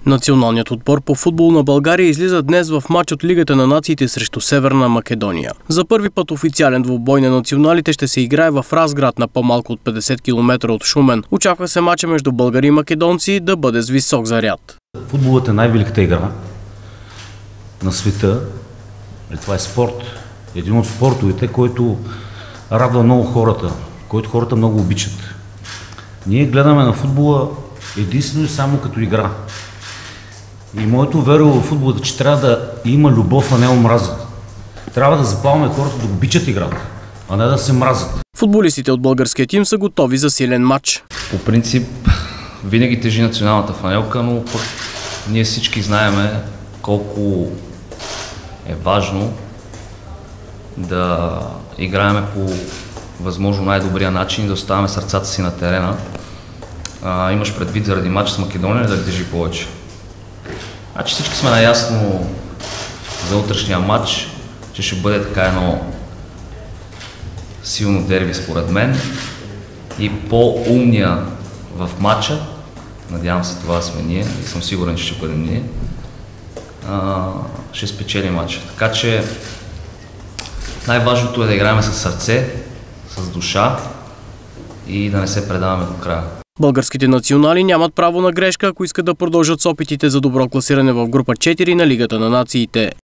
Националният отбор по футбол на България излиза днес в мач от Лигата на нациите срещу Северна Македония. За първи път официален двубой на националите ще се играе в Разград на по-малко от 50 км от Шумен. Очаква се мача между българи и македонци да бъде с висок заряд. Футболът е най-великата игра на света. Това е спорт. Един от спортовете, който радва много хората, който хората много обичат. Ние гледаме на футбола единствено и само като игра. И моето веро в футбола е, че трябва да има любов, а не омраза. Трябва да запалваме хората да обичат играта, а не да се мразят. Футболистите от българския тим са готови за силен матч. По принцип винаги тежи националната фанелка, но пък ние всички знаеме колко е важно да играем по възможно най-добрия начин и да оставяме сърцата си на терена. Имаш предвид заради матч с Македония да тежи повече. Значи всички сме наясно за утрешния матч, че ще бъде така едно силно дерби според мен и по-умния в матча, надявам се това сме ние и съм сигурен, че ще бъдем ние, ще спечели матча. Така че най-важното е да играем със сърце, с душа и да не се предаваме до края. Българските национали нямат право на грешка, ако искат да продължат с опитите за добро класиране в група 4 на Лигата на нациите.